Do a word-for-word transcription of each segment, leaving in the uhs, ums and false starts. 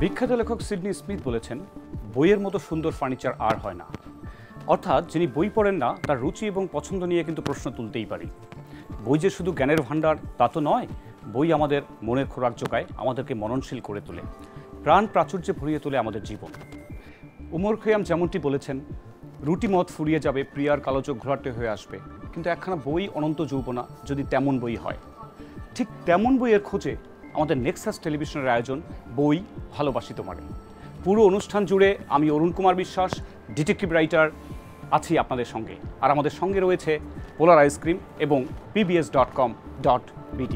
বিখ্যাত লেখক Sydney Smith বলেছেন, বইয়ের মতো সুন্দর ফার্নিচার আর হয় না। অর্থাৎ যিনি বই পড়েন না তার রুচি এবং পছন্দ নিয়ে কিন্তু প্রশ্ন তুলতেই পারি। বই যে শুধু জ্ঞানের ভাণ্ডার তা তো নয়, বই আমাদের মনের খোরাক জোগায়, আমাদেরকে মননশীল করে তোলে, প্রাণ প্রাচুর্যে ভরিয়ে তোলে আমাদের জীবন। উমর খৈয়াম যেমনটি বলেছেন, রুটি মত ফুরিয়ে যাবে, প্রিয়ার কালোচোখ ঘোরাটে হয়ে আসবে, কিন্তু একখানা বই অনন্ত যৌবনা যদি তেমন বই হয়। ঠিক তেমন বইয়ের খোঁজে আমাদের নেক্সাস টেলিভিশনের আয়োজন বই ভালোবাসি তোমারে। পুরো অনুষ্ঠান জুড়ে আমি অরুণ কুমার বিশ্বাস, ডিটেকটিভ রাইটার, আছি আপনাদের সঙ্গে। আর আমাদের সঙ্গে রয়েছে পোলার আইসক্রিম এবং PBS dot com dot BD.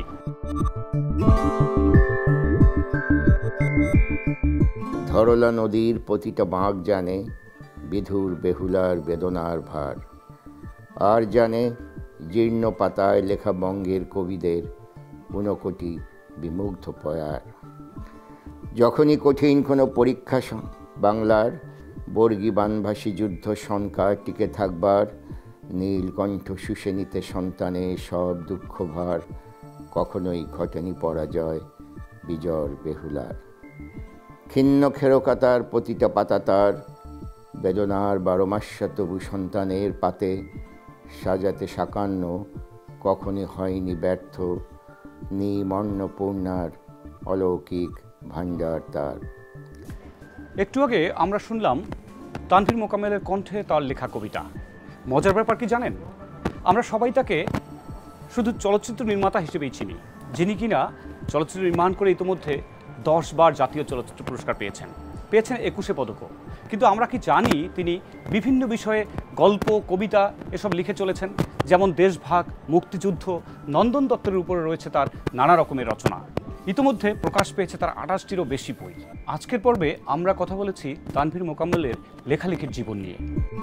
Dharla নদীর প্রতিটা বাঁক জানে বিধুর বেহুলার বেদনার ভার, আর জানে জীর্ণ পাতায় লেখা বঙ্গের কবিদের ঊনকোটি বিমুগ্ধ পয়ার। যখনই কঠিন কোনো পরীক্ষা বাংলার বর্গী বানভাসী যুদ্ধ শঙ্কা টিকে থাকবার, নীলকণ্ঠ শুষে নিতে সন্তানে সব দুঃখ ভার, কখনোই ঘটেনি পরাজয় বিজয় বেহুলার। ক্ষিন্ন খেরকাতার প্রতিটা পাতা তার বেদনার বারোমাস্যা, তবু সন্তানের পাতে সাজাতে সাকান্ন কখনই হয়নি ব্যর্থ, নিমন্নপূর্ণার অলৌকিক ভাণ্ডার তার। একটু আগে আমরা শুনলাম তানভীর মোকাম্মেলের কণ্ঠে তার লেখা কবিতা। মজার ব্যাপার কি জানেন, আমরা সবাই তাকে শুধু চলচ্চিত্র নির্মাতা হিসেবেই চিনি, যিনি কিনা চলচ্চিত্র নির্মাণ করে ইতিমধ্যে দশ বার জাতীয় চলচ্চিত্র পুরস্কার পেয়েছেন, পেয়েছেন একুশে পদকও। কিন্তু আমরা কি জানি তিনি বিভিন্ন বিষয়ে গল্প, কবিতা এসব লিখে চলেছেন? যেমন দেশভাগ, মুক্তিযুদ্ধ, নন্দন দত্তের উপরে রয়েছে তার নানা রকমের রচনা। ইতিমধ্যে প্রকাশ পেয়েছে তার আঠাশটিরও বেশি বই। আজকের পর্বে আমরা কথা বলেছি তানভীর মোকাম্মেলের লেখালেখির জীবন নিয়ে।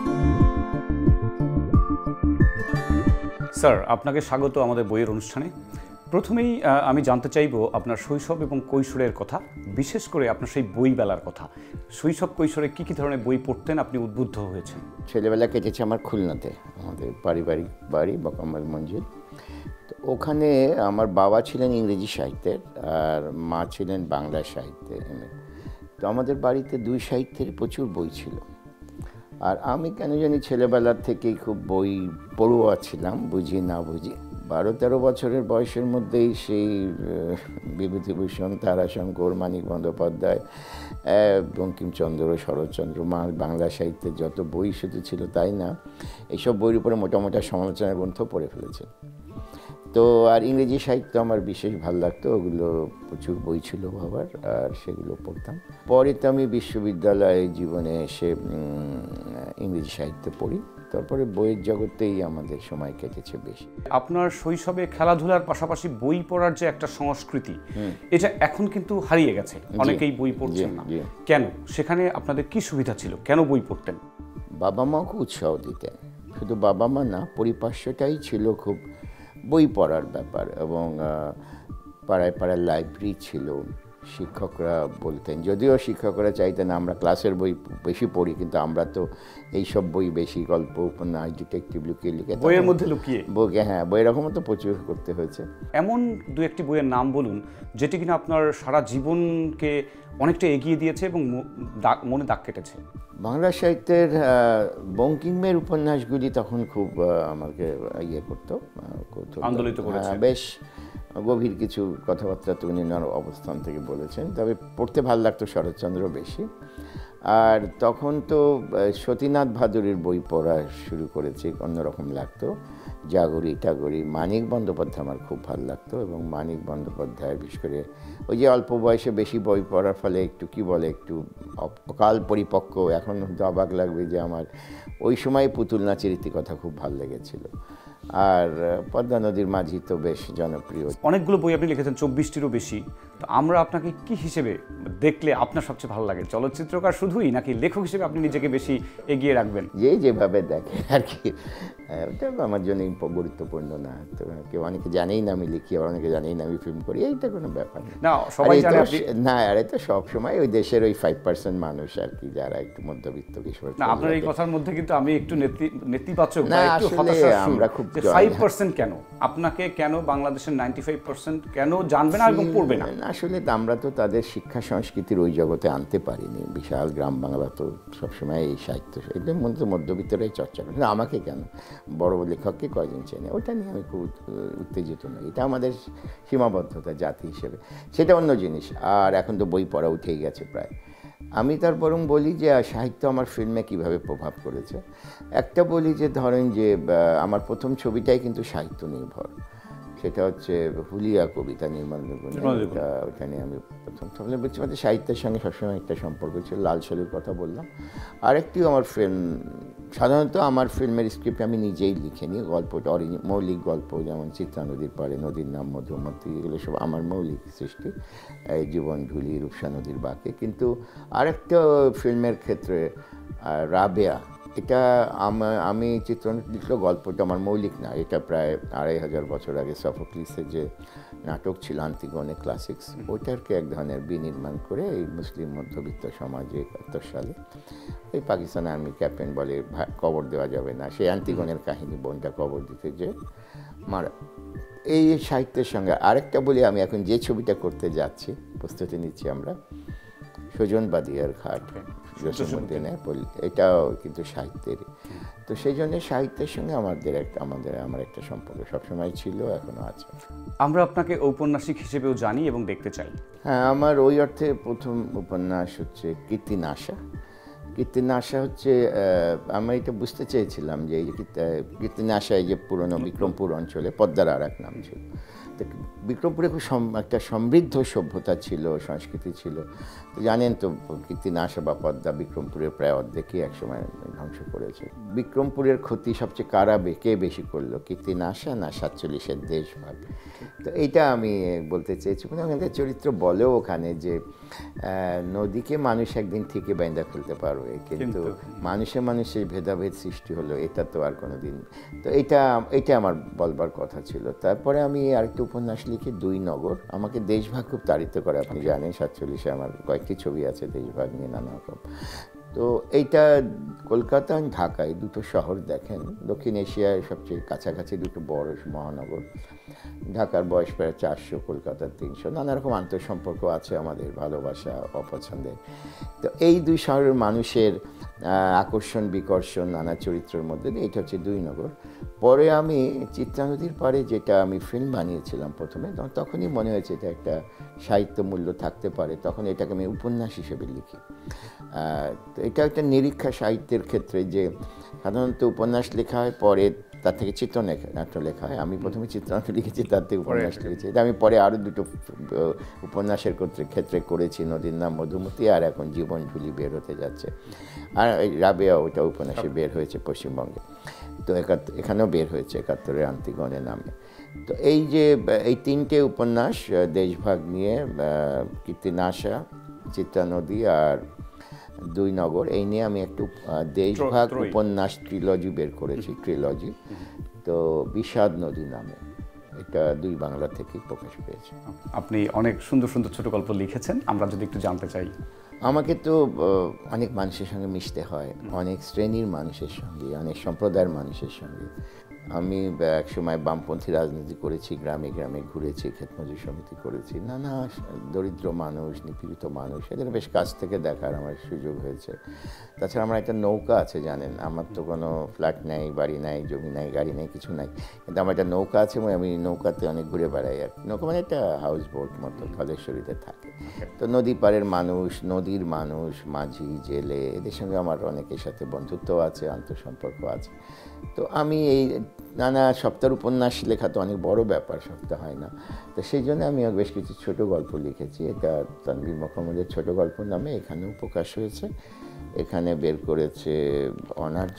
স্যার, আপনাকে স্বাগত আমাদের বইয়ের অনুষ্ঠানে। প্রথমেই আমি জানতে চাইব আপনার শৈশব এবং কৈশোরের কথা, বিশেষ করে আপনার সেই বই বেলার কথা। শৈশব কৈশোরে কী কী ধরনের বই পড়তেন, আপনি উদ্বুদ্ধ হয়েছেন? ছেলেবেলা কেটেছে আমার খুলনাতে, আমাদের পারিবারিক বাড়ি বকাম্মাল মঞ্জিল। তো ওখানে আমার বাবা ছিলেন ইংরেজি সাহিত্যের আর মা ছিলেন বাংলা সাহিত্যে এম এ। তো আমাদের বাড়িতে দুই সাহিত্যের প্রচুর বই ছিল। আর আমি কেন জানি ছেলেবেলার থেকেই খুব বই পড়ুয়া ছিলাম, বুঝি না বুঝি। বারো তেরো বছরের বয়সের মধ্যেই সেই বিভূতিভূষণ, তারাশঙ্কর, মানিক বন্দ্যোপাধ্যায়, বঙ্কিমচন্দ্র, শরৎচন্দ্র, মা বাংলা সাহিত্যের যত বই শুধু ছিল তাই না, এইসব বইয়ের উপরে মোটা মোটা সমালোচনা গ্রন্থ পড়ে ফেলেছে। তো আর ইংরেজি সাহিত্য আমার বিশেষ ভালো লাগতো, ওগুলো প্রচুর বই ছিল বাবার, আর সেগুলো পড়তাম। পরে তো আমি বিশ্ববিদ্যালয় জীবনে এসে ইংরেজি সাহিত্য পড়ি, তারপরে বইয়ের জগতেই আমাদের সময় কেটেছে বেশি। আপনার শৈশবে খেলাধুলার পাশাপাশি বই পড়ার যে একটা সংস্কৃতি, এটা এখন কিন্তু হারিয়ে গেছে, অনেকেই বই পড়ছেন না। কেন? সেখানে আপনাদের কি সুবিধা ছিল, কেন বই পড়তেন? বাবা মাকে উৎসাহ দিতেন, শুধু বাবা মা না, পরিপার্শ্বটাই ছিল খুব বই পড়ার ব্যাপার। এবং পাড়ায় পাড়ায় লাইব্রেরি ছিল, শিক্ষকরা বলতেন, যদিও শিক্ষকরা চাইতেন আমরা ক্লাসের বই বেশি পড়ি, কিন্তু আমরা তো এইসব বই বেশি, গল্প, উপন্যাস, ডিটেকটিভ লুকিয়ে লিখে বইয়ের মধ্যে লুকিয়ে বই, হ্যাঁ বই এরকমও তো প্রচুর করতে হয়েছে। এমন দু একটি বইয়ের নাম বলুন যেটি কিনা আপনার সারা জীবনকে অনেকটা এগিয়ে দিয়েছে এবং মনে দাগ কেটেছে। বাংলা সাহিত্যের বঙ্কিমের উপন্যাসগুলি তখন খুব আমাকে ইয়ে করতো, আন্দোলিত করেছে। বেশ গভীর কিছু কথাবার্তা তিনি ওনার অবস্থান থেকে বলেছেন। তবে পড়তে ভালো লাগতো শরৎচন্দ্র বেশি। আর তখন তো সতীনাথ ভাদুরীর বই পড়া শুরু করেছি, অন্যরকম লাগতো। জাগরি টাগরি, মানিক বন্দ্যোপাধ্যায় আমার খুব ভালো লাগতো। এবং মানিক বন্দ্যোপাধ্যায়ের বিশেষ করে ওই যে অল্প বয়সে বেশি বই পড়ার ফলে একটু কি বলে একটু অকাল পরিপক্ক। এখন হয়তো অবাক লাগবে যে আমার ওই সময় পুতুল নাচের ইতিকথা খুব ভালো লেগেছিল। আর পদ্মা নদীর মাঝি তো বেশ জনপ্রিয়। অনেকগুলো বই আপনি লিখেছেন, চব্বিশটিরও বেশি। তো আমরা আপনাকে কি হিসেবে দেখলে আপনার সবচেয়ে ভালো লাগে? চলচ্চিত্রকার শুধুই, নাকি লেখক হিসেবে আপনি নিজেকে বেশি এগিয়ে রাখবেন? যে যেভাবে দেখে আর কি, ওটা আমার জন্য গুরুত্বপূর্ণ না। তো কেউ অনেকে জানেই না আমি লিখি, আর অনেকে জানেই না আমি ফিল্ম করি, এইটা কোনো ব্যাপার না। সবাই জানে না, আরে তো সবসময় ওই দেশের ওই ফাইভ পার্সেন্ট মানুষ আর কি, যারা একটু মধ্যবিত্ত কিশোর। না, আপনার এই কথার মধ্যে কিন্তু আমি একটু নেতিবাচক, না আসলে আমরা খুব ফাইভ পার্সেন্ট কেন আপনাকে, কেন বাংলাদেশের নাইনটি ফাইভ পার্সেন্ট কেন জানবে না এবং পড়বে না? আসলে আমরা তো তাদের শিক্ষা সংস্কৃতি সংস্কৃতির ওই জগতে আনতে পারিনি। বিশাল গ্রাম বাংলা তো সবসময় এই সাহিত্য এদের মধ্যে মধ্যবিত্তরাই চর্চা করে, কিন্তু আমাকে কেন, বড় লেখককে কয়জন চেনে, ওটা নিয়ে আমি খুব উত্তেজিত নই। এটা আমাদের সীমাবদ্ধতা জাতি হিসেবে, সেটা অন্য জিনিস। আর এখন তো বই পড়া উঠেই গেছে প্রায়। আমি তার বরং বলি যে সাহিত্য আমার ফিল্মে কিভাবে প্রভাব করেছে। একটা বলি যে ধরেন যে আমার প্রথম ছবিটাই কিন্তু সাহিত্য নির্ভর, সেটা হচ্ছে হুলিয়া কবিতা নির্মাণ। ওখানে আমি প্রথম তাহলে বলছি আমাদের সাহিত্যের সঙ্গে সবসময় একটা সম্পর্ক ছিল। লাল শোলের কথা বললাম। আরেকটিও আমার ফিল্ম, সাধারণত আমার ফিল্মের স্ক্রিপ্ট আমি নিজেই লিখে নিই, গল্পটা অরিজিন মৌলিক গল্প, যেমন চিত্রা নদীর পাড়ে, নদীর নাম মধুমতি, এগুলো সব আমার মৌলিক সৃষ্টি, এই জীবন ঢুলি, রূপসা নদীর বাঁকে। কিন্তু আরেকটা ফিল্মের ক্ষেত্রে রাবেয়া, এটা আমি চিত্রনাট্য লিখলো, গল্পটা আমার মৌলিক না, এটা প্রায় আড়াই হাজার বছর আগে সফোক্লিসের যে নাটক ছিল আন্তিগনে ক্লাসিক্স, ওইটারকে এক ধরনের বিনির্মাণ করে এই মুসলিম মধ্যবিত্ত সমাজে একাত্তর সালে এই পাকিস্তান আর্মি ক্যাপ্টেন বলে কবর দেওয়া যাবে না, সেই আন্তিগনের কাহিনী, বোনটা কবর দিতে যে মারা। এই সাহিত্যের সঙ্গে আরেকটা বলি, আমি এখন যে ছবিটা করতে যাচ্ছি, প্রস্তুতি নিচ্ছি আমরা, সুজন বাদিয়ার ঘাট, জসীমউদ্দিনের, এটাও কিন্তু সাহিত্যের। তো সেই জন্য সাহিত্যের সঙ্গে আমাদের একটা আমাদের আমার একটা সম্পর্ক সবসময় ছিল, এখনো আছে। আমরা আপনাকে ঔপন্যাসিক হিসেবেও জানি এবং দেখতে চাই। হ্যাঁ, আমার ওই অর্থে প্রথম উপন্যাস হচ্ছে কীর্তিনাশা। কীর্তিনাশা হচ্ছে, আমি এটা বুঝতে চেয়েছিলাম যে এই কীর্তিনাশায় যে পুরনো বিক্রমপুর অঞ্চলে, পদ্মার আর এক নাম ছিল, তো বিক্রমপুরে খুব একটা সমৃদ্ধ সভ্যতা ছিল, সংস্কৃতি ছিল। তো জানেন তো কীর্তিনাশা বা পদ্মা বিক্রমপুরের প্রায় অর্ধেকই একসময় ধ্বংস করেছে। বিক্রমপুরের ক্ষতি সবচেয়ে কারা কে বেশি করলো, কীর্তিনাশা না সাতচল্লিশের দেশভাগ? তো এইটা আমি বলতে চেয়েছি। কিন্তু আমাদের চরিত্র বলেও ওখানে যে নদীকে মানুষ একদিন ঠিকই বাইন্দা ফেলতে পারবে, কিন্তু মানুষে মানুষের ভেদাভেদ সৃষ্টি হলো, এটা তো আর কোনো দিন। তো এটা এটা আমার বলবার কথা ছিল। তারপরে আমি আরেকটা উপন্যাস লিখি, দুই নগর। আমাকে দেশভাগ খুব তাড়িত করে, আপনি জানেন, সাতচল্লিশে আমার কয়েকটি ছবি আছে দেশভাগ নিয়ে নানা রকম। তো এইটা কলকাতা ঢাকায় দুটো শহর দেখেন, দক্ষিণ এশিয়ার সবচেয়ে কাছাকাছি দুটো বড় মহানগর। ঢাকার বয়স প্রায় চারশো, কলকাতার তিনশো, নানা রকম আন্তঃসম্পর্ক আছে আমাদের, ভালোবাসা অপছন্দের। তো এই দুই শহরের মানুষের আকর্ষণ বিকর্ষণ নানা চরিত্রের মধ্যে দিয়ে এটা হচ্ছে দুই নগর। পরে আমি চিত্রা নদীর পাড়ে, যেটা আমি ফিল্ম বানিয়েছিলাম প্রথমে, তখনই মনে হয়েছে এটা একটা সাহিত্য মূল্য থাকতে পারে, তখন এটাকে আমি উপন্যাস হিসেবে লিখি। তো এটা একটা নিরীক্ষা সাহিত্যের ক্ষেত্রে, যে সাধারণত উপন্যাস লেখা হয়, পরে তার থেকে চিত্রনাট্য লেখা হয়। আমি প্রথমে চিত্রনাট্য লিখেছি, তার থেকে উপন্যাস লিখেছি। এটা আমি পরে আরও দুটো উপন্যাসের ক্ষেত্রে করেছি, নদীর নাম মধুমতি আর এখন জীবন ঝুলি বের হতে যাচ্ছে। আর রাবেয়া, ওইটা উপন্যাসে বের হয়েছে পশ্চিমবঙ্গে, তো এখানেও বের হয়েছে একাত্তরের আন্তিগণে নামে। তো এই যে এই তিনটে উপন্যাস দেশভাগ নিয়ে, কীর্তিনাশা, চিত্রা নদী আর দুই নগর, এই নিয়ে আমি একটু দেশভাগ উপন্যাস ট্রিলজি বের করেছি, ট্রিলজি। তো বিষাদ নদী নামে, এটা দুই বাংলা থেকেই প্রকাশ পেয়েছে। আপনি অনেক সুন্দর সুন্দর ছোট গল্প লিখেছেন, আমরা যদি একটু জানতে চাই। আমাকে তো অনেক মানুষের সঙ্গে মিশতে হয়, অনেক শ্রেণীর মানুষের সঙ্গে, অনেক সম্প্রদায়ের মানুষের সঙ্গে। আমি এক সময় বামপন্থী রাজনীতি করেছি, গ্রামে গ্রামে ঘুরেছি, ক্ষেতমজুর সমিতি করেছি, নানা দরিদ্র মানুষ, নিপীড়িত মানুষ, এদের বেশ কাছ থেকে দেখার আমার সুযোগ হয়েছে। তাছাড়া আমার একটা নৌকা আছে, জানেন, আমার তো কোনো ফ্ল্যাট নেই, বাড়ি নাই, জমি নাই, গাড়ি নেই, কিছু নাই, কিন্তু আমার একটা নৌকা আছে, আমি নৌকাতে অনেক ঘুরে বেড়াই। আর নৌকা মানে একটা হাউস বোট মতো ধলেশ্বরীতে থাকে। তো নদী পাড়ের মানুষ, নদীর মানুষ, মাঝি, জেলে, এদের সঙ্গে আমার অনেকের সাথে বন্ধুত্ব আছে, আন্তঃসম্পর্ক আছে। তো আমি এই নানা সপ্তাহের উপন্যাস লেখা তো অনেক বড় ব্যাপার, সপ্তাহ হয় না, তো সেই জন্য আমি বেশ কিছু ছোট গল্প লিখেছি। এটা তানভীর মোহাম্মদের ছোট গল্প নামে এখানেও প্রকাশ হয়েছে, এখানে বের করেছে অনার্য,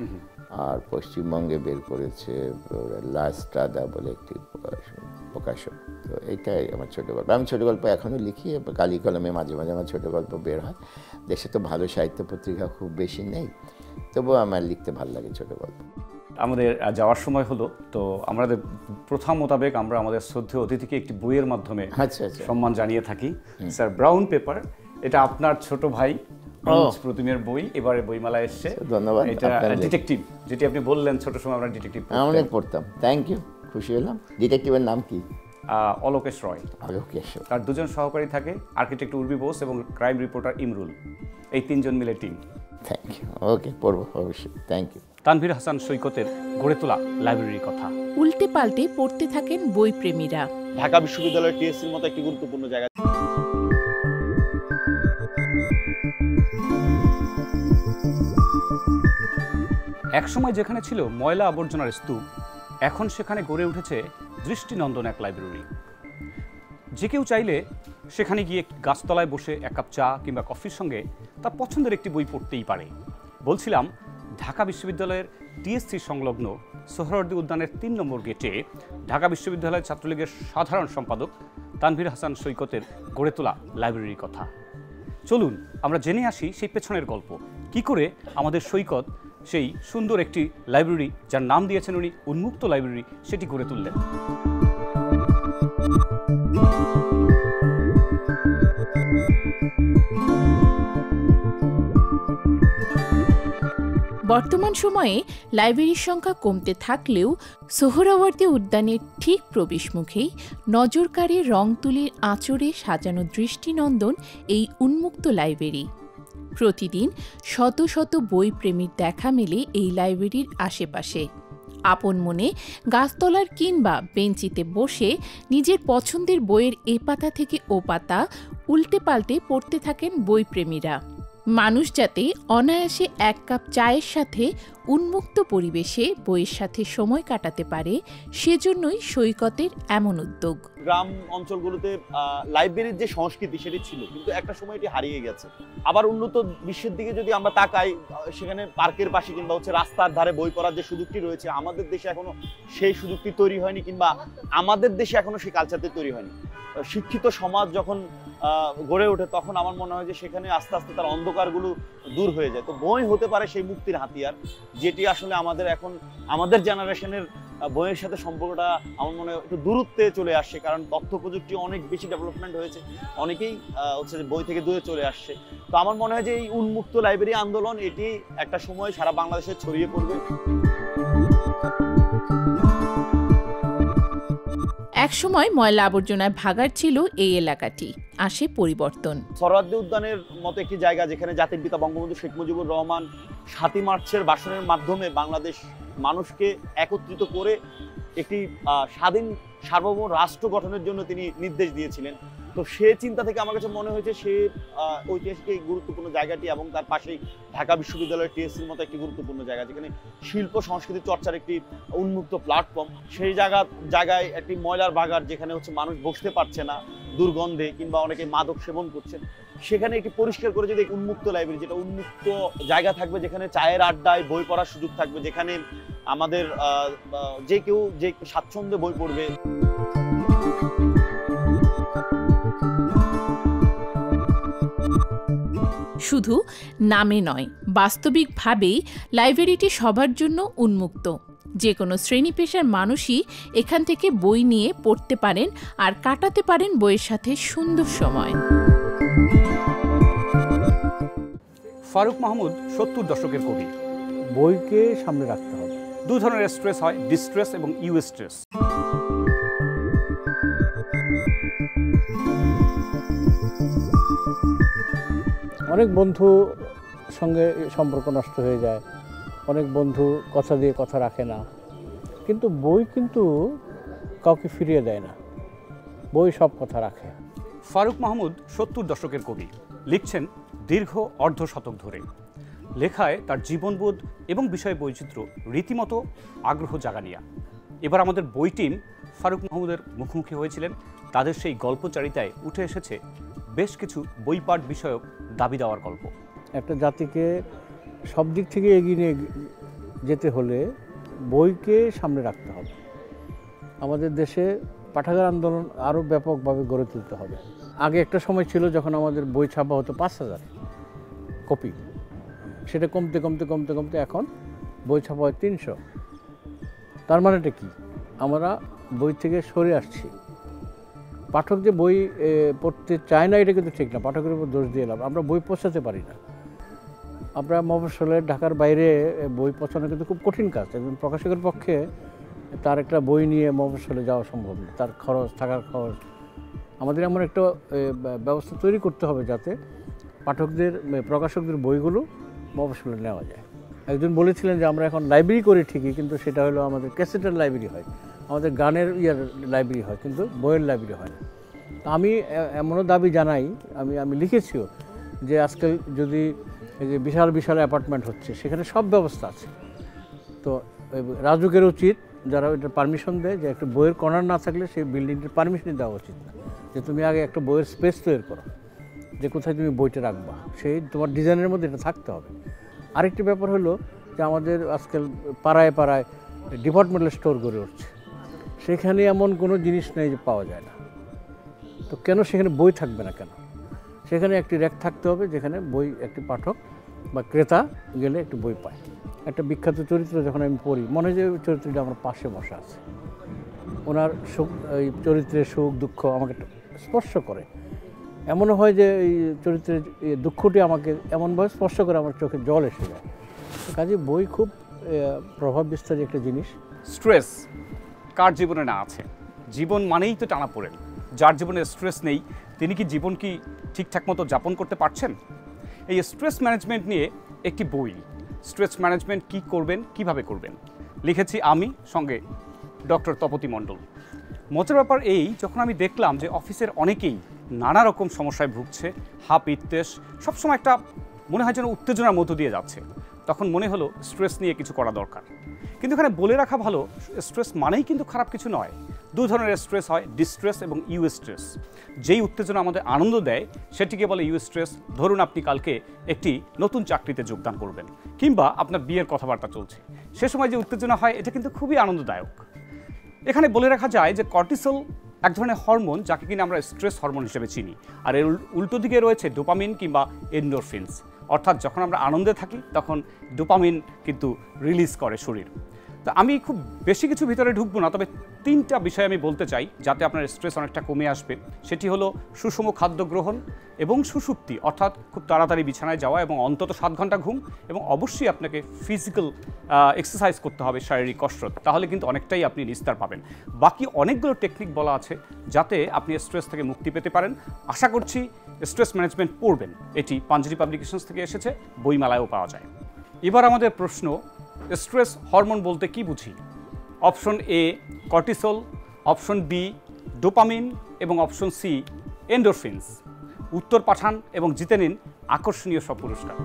আর পশ্চিমবঙ্গে বের করেছে লাস্ট্রাদা বলে একটি প্রকাশক। তো এইটাই আমার ছোটো গল্প। আমি ছোটো গল্প এখনও লিখি, কালি কলমে মাঝে মাঝে আমার ছোটো গল্প বের হয়। দেশে তো ভালো সাহিত্য পত্রিকা খুব বেশি নেই, তবুও আমার লিখতে ভালো লাগে ছোটো গল্প। আমাদের যাওয়ার সময় হলো, তো আমাদের প্রথা মোতাবেক আমরা আমাদের শ্রদ্ধেয় অতিথিকে একটি বইয়ের মাধ্যমে আচ্ছা আচ্ছা সম্মান জানিয়ে থাকি। স্যার, ব্রাউন পেপার, এটা আপনার ছোট ভাই প্রতিমের বই, এবারে বইমেলায় এসছে। ধন্যবাদ। এটা ডিটেকটিভ, যেটি আপনি বললেন ছোট সময় আমরা ডিটেকটিভ অনেক পড়তাম। থ্যাংক ইউ, খুশি হলাম। ডিটেকটিভের নাম কি? অলোকেশ রয়। অলোকেশ তার দুজন সহকারী থাকে, আর্কিটেক্ট উর্বি বোস এবং ক্রাইম রিপোর্টার ইমরুল। এই তিনজন মিলে টিম। Thank you. ওকে, পড়বো অবশ্যই। Thank you. তানভীর হাসান সৈকতের গড়ে তোলা লাইব্রেরির কথা। উল্টে পাল্টে পড়তে থাকেন বই প্রেমীরা। ঢাকা বিশ্ববিদ্যালয়ের টিএসসির মতো একটি গুরুত্বপূর্ণ জায়গা। একসময় যেখানে ছিল ময়লা আবর্জনার স্তূপ, এখন সেখানে গড়ে উঠেছে দৃষ্টিনন্দন এক লাইব্রেরি। যে কেউ চাইলে সেখানে গিয়ে গাছতলায় বসে এক কাপ চা কিংবা কফির সঙ্গে তার পছন্দের একটি বই পড়তেই পারে। বলছিলাম, ঢাকা বিশ্ববিদ্যালয়ের টিএসসি সংলগ্ন সোহরাওয়ার্দী উদ্যানের তিন নম্বর গেটে ঢাকা বিশ্ববিদ্যালয় ছাত্রলীগের সাধারণ সম্পাদক তানভীর হাসান সৈকতের গড়ে তোলা লাইব্রেরির কথা। চলুন আমরা জেনে আসি সেই পেছনের গল্প, কি করে আমাদের সৈকত সেই সুন্দর একটি লাইব্রেরি, যার নাম দিয়েছেন উনি উন্মুক্ত লাইব্রেরি, সেটি গড়ে তুললেন। বর্তমান সময়ে লাইব্রেরির সংখ্যা কমতে থাকলেও সোহরাওয়ার্দী উদ্যানের ঠিক প্রবেশমুখেই নজরকাড়ে রং তুলির আঁচড়ে সাজানো দৃষ্টিনন্দন এই উন্মুক্ত লাইব্রেরি। প্রতিদিন শত শত বই প্রেমীর দেখা মেলে এই লাইব্রেরির আশেপাশে। আপন মনে গাছতলার কিংবা বেঞ্চিতে বসে নিজের পছন্দের বইয়ের এ পাতা থেকে ও পাতা উল্টে পাল্টে পড়তে থাকেন বইপ্রেমীরা। মানুষ যাতে অনায়াসে এক কাপ চায়ের সাথে উন্মুক্ত পরিবেশে বইয়ের সাথে সময় কাটাতে পারে, সেজন্যই সৈকতের এমন উদ্যোগ। গ্রাম অঞ্চলগুলোতে লাইব্রেরির যে সংস্কৃতি সেটি ছিল, কিন্তু একটা সময় এটি হারিয়ে গেছে। আবার উন্নত বিশ্বের দিকে যদি আমরা তাকাই, সেখানে পার্কের পাশে কিংবা হচ্ছে রাস্তার ধারে বই পড়ার যে সুযোগটি রয়েছে, আমাদের দেশে এখনো সেই সুযোগটি তৈরি হয়নি, কিংবা আমাদের দেশে এখনো সেই কালচারটি তৈরি হয়নি। শিক্ষিত সমাজ যখন গড়ে ওঠে, তখন আমার মনে হয় যে সেখানে আস্তে আস্তে তার অন্ধকারগুলো দূর হয়ে যায়। তো বই হতে পারে সেই মুক্তির হাতিয়ার, যেটি আসলে আমাদের এখন আমাদের জেনারেশনের বইয়ের সাথে সম্পর্কটা আমার মনে হয় একটু দূরত্বে চলে আসছে, কারণ তথ্য প্রযুক্তি অনেক বেশি ডেভেলপমেন্ট হয়েছে, অনেকেই হচ্ছে বই থেকে দূরে চলে আসছে। তো আমার মনে হয় যে এই উন্মুক্ত লাইব্রেরি আন্দোলন এটি একটা সময় সারা বাংলাদেশে ছড়িয়ে পড়বে। একসময় ময়লা আবর্জনায় ভাগাড় ছিল এই এলাকাটি, আসে পরিবর্তন। সোহরাওয়ার্দী উদ্যানের মতো একটি জায়গা, যেখানে জাতির পিতা বঙ্গবন্ধু শেখ মুজিবুর রহমান সাতই মার্চের ভাষণের মাধ্যমে বাংলাদেশ মানুষকে একত্রিত করে একটি স্বাধীন সার্বভৌম রাষ্ট্র গঠনের জন্য তিনি নির্দেশ দিয়েছিলেন। তো সে চিন্তা থেকে আমার কাছে মনে হয়েছে সে ঐতিহাসিক এই গুরুত্বপূর্ণ জায়গাটি এবং তার পাশেই ঢাকা বিশ্ববিদ্যালয়ের টিএসসির মতো একটি গুরুত্বপূর্ণ জায়গা, যেখানে শিল্প সংস্কৃতি চর্চার একটি উন্মুক্ত প্ল্যাটফর্ম, সেই জায়গা জায়গায় একটি ময়লার বাগার, যেখানে হচ্ছে মানুষ বসতে পারছে না দুর্গন্ধে, কিংবা অনেকে মাদক সেবন করছেন, সেখানে একটি পরিষ্কার করে যদি উন্মুক্ত লাইব্রেরি, যেটা উন্মুক্ত জায়গা থাকবে, যেখানে চায়ের আড্ডায় বই পড়ার সুযোগ থাকবে, যেখানে আমাদের যে কেউ যে স্বাচ্ছন্দ্যে বই পড়বে। শুধু নামে নয়, বাস্তবিকভাবেই লাইব্রেরিটি সবার জন্য উন্মুক্ত। যে কোনো শ্রেণী পেশার মানুষই এখান থেকে বই নিয়ে পড়তে পারেন আর কাটাতে পারেন বইয়ের সাথে সুন্দর সময়। ফারুক মাহমুদ সত্তর দশকের কবি। বইকে সামনে রাখতে হবে। দু ধরনের স্ট্রেস হয়, ডিস্ট্রেস এবং ইউ স্ট্রেস। অনেক বন্ধু সঙ্গে সম্পর্ক নষ্ট হয়ে যায়, অনেক বন্ধু কথা দিয়ে কথা রাখে না, কিন্তু বই কিন্তু কাউকে ফিরিয়ে দেয় না, বই সব কথা রাখে। ফারুক মাহমুদ সত্তর দশকের কবি, লিখছেন দীর্ঘ অর্ধ শতক ধরে। লেখায় তার জীবনবোধ এবং বিষয় বৈচিত্র্য রীতিমতো আগ্রহ জাগানিয়া। এবার আমাদের বই টিম ফারুক মাহমুদের মুখোমুখি হয়েছিলেন। তাদের সেই গল্পচারিতায় উঠে এসেছে বেশ কিছু বই পাঠ বিষয়ক দাবি দেওয়ার গল্প। একটা জাতিকে সব দিক থেকে এগিয়ে নিয়ে যেতে হলে বইকে সামনে রাখতে হবে। আমাদের দেশে পাঠাগার আন্দোলন আরও ব্যাপকভাবে গড়ে তুলতে হবে। আগে একটা সময় ছিল যখন আমাদের বই ছাপা হতো পাঁচ হাজার কপি, সেটা কমতে কমতে কমতে কমতে এখন বই ছাপা হয় তিনশো। তার মানেটা কি? আমরা বই থেকে সরে আসছি। পাঠক যে বই পড়তে চায় না এটা কিন্তু ঠিক না, পাঠকের উপর দোষ দিয়ে লাভ। আমরা বই পৌঁছাতে পারি না। আমরা মফস্বলে ঢাকার বাইরে বই পৌঁছানো কিন্তু খুব কঠিন কাজ। একজন প্রকাশকের পক্ষে তার একটা বই নিয়ে মফস্বলে যাওয়া সম্ভব না, তার খরচ, থাকার খরচ। আমাদের এমন একটা ব্যবস্থা তৈরি করতে হবে যাতে পাঠকদের, প্রকাশকদের বইগুলো মফস্বলে নেওয়া যায়। একজন বলেছিলেন যে আমরা এখন লাইব্রেরি করি ঠিকই, কিন্তু সেটা হলো আমাদের ক্যাসেটের লাইব্রেরি হয়, আমাদের গানের ইয়ার লাইব্রেরি হয়, কিন্তু বইয়ের লাইব্রেরি হয় না। তো আমি এমনও দাবি জানাই, আমি আমি লিখেছিও যে আজকাল যদি এই যে বিশাল বিশাল অ্যাপার্টমেন্ট হচ্ছে, সেখানে সব ব্যবস্থা আছে। তো রাজুকের উচিত, যারা ওইটা পারমিশন দেয়, যে একটা বইয়ের কর্নার না থাকলে সেই বিল্ডিংটির পারমিশনই দেওয়া উচিত না, যে তুমি আগে একটা বইয়ের স্পেস তৈরি করো, যে কোথায় তুমি বইটা রাখবা, সেই তোমার ডিজাইনের মধ্যে এটা থাকতে হবে। আরেকটি ব্যাপার হলো যে আমাদের আজকাল পাড়ায় পাড়ায় ডিপার্টমেন্টাল স্টোর গড়ে উঠছে, সেখানে এমন কোনো জিনিস নেই যে পাওয়া যায় না। তো কেন সেখানে বই থাকবে না কেন? সেখানে একটি র্যাক থাকতে হবে যেখানে বই, একটি পাঠক বা ক্রেতা গেলে একটু বই পায়। একটা বিখ্যাত চরিত্র যখন আমি পড়ি, মনে হয় যে চরিত্রটা আমার পাশে বসা আছে, ওনার সুখ, এই চরিত্রের সুখ দুঃখ আমাকে স্পর্শ করে। এমনও হয় যে এই চরিত্রের দুঃখটি আমাকে এমনভাবে স্পর্শ করে আমার চোখে জল এসে যায়। কাজে বই খুব প্রভাব বিস্তারী একটা জিনিস। স্ট্রেস কার জীবনে না আছে? জীবন মানেই তো টানাপোড়েন। যার জীবনে স্ট্রেস নেই, তিনি কি জীবন কি ঠিকঠাক মতো যাপন করতে পারছেন? এই স্ট্রেস ম্যানেজমেন্ট নিয়ে একটি বই, স্ট্রেস ম্যানেজমেন্ট কি করবেন, কিভাবে করবেন, লিখেছি আমি, সঙ্গে ডক্টর তপতি মণ্ডল। মজার ব্যাপার এই, যখন আমি দেখলাম যে অফিসের অনেকেই নানা রকম সমস্যায় ভুগছে, হাঁপ ইত্তেস, সবসময় একটা মনে হয় যেন উত্তেজনার মধ্য দিয়ে যাচ্ছে, তখন মনে হলো স্ট্রেস নিয়ে কিছু করা দরকার। কিন্তু এখানে বলে রাখা ভালো, স্ট্রেস মানেই কিন্তু খারাপ কিছু নয়। দু ধরনের স্ট্রেস হয়, ডিস্ট্রেস এবং ইউ স্ট্রেস। যেই উত্তেজনা আমাদের আনন্দ দেয় সেটিকে বলে ইউ স্ট্রেস। ধরুন আপনি কালকে একটি নতুন চাকরিতে যোগদান করবেন, কিংবা আপনার বিয়ের কথাবার্তা চলছে, সে সময় যে উত্তেজনা হয় এটা কিন্তু খুবই আনন্দদায়ক। এখানে বলে রাখা যায় যে কর্টিসল এক ধরনের হরমোন, যাকে কিনা আমরা স্ট্রেস হরমোন হিসেবে চিনি। আর এর উল্টো দিকে রয়েছে ডোপামিন কিংবা এন্ডোরফিনস, অর্থাৎ যখন আমরা আনন্দে থাকি তখন ডোপামিন কিন্তু রিলিজ করে শরীর। তো আমি খুব বেশি কিছু ভিতরে ঢুকবো না, তবে তিনটা বিষয় আমি বলতে চাই যাতে আপনার স্ট্রেস অনেকটা কমে আসবে। সেটি হলো সুষম খাদ্য গ্রহণ এবং সুষুপ্তি, অর্থাৎ খুব তাড়াতাড়ি বিছানায় যাওয়া এবং অন্তত সাত ঘন্টা ঘুম, এবং অবশ্যই আপনাকে ফিজিক্যাল এক্সারসাইজ করতে হবে, শারীরিক কসরত, তাহলে কিন্তু অনেকটাই আপনি নিস্তার পাবেন। বাকি অনেকগুলো টেকনিক বলা আছে যাতে আপনি স্ট্রেস থেকে মুক্তি পেতে পারেন। আশা করছি স্ট্রেস ম্যানেজমেন্ট পড়বেন। এটি পাঞ্জরি পাবলিকেশনস থেকে এসেছে, বইমেলায়ও পাওয়া যায়। এবার আমাদের প্রশ্ন, স্ট্রেস হরমোন বলতে কি বুঝি? Option A cortisol, option B dopamine এবং অপশন সি এন্ডোরফিনস। উত্তর পাঠান এবং জিতে নিন আকর্ষণীয় সব পুরস্কার।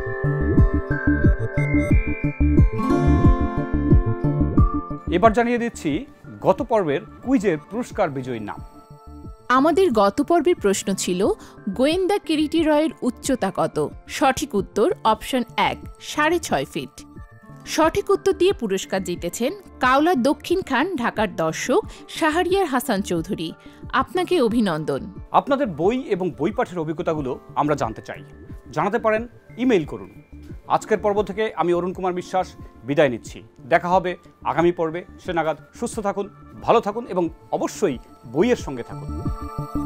এবার জানিয়ে দিচ্ছি গত পর্বের কুইজের পুরস্কার বিজয়ীর নাম। আমাদের গত পর্বের প্রশ্ন ছিল গোয়েন্দা কিরিটি রয়ের উচ্চতা কত? সঠিক উত্তর অপশন এক, সাড়ে ছয় ফিট। সঠিক উত্তর দিয়ে পুরস্কার জিতেছেন কাওলা দক্ষিণ খান ঢাকার দর্শক শাহরিয়ার হাসান চৌধুরী। আপনাকে অভিনন্দন। আপনাদের বই এবং বই পাঠের অভিজ্ঞতাগুলো আমরা জানতে চাই, জানাতে পারেন, ইমেইল করুন। আজকের পর্ব থেকে আমি অরুণ কুমার বিশ্বাস বিদায় নিচ্ছি। দেখা হবে আগামী পর্বে। সে নাগাদ সুস্থ থাকুন, ভালো থাকুন এবং অবশ্যই বইয়ের সঙ্গে থাকুন।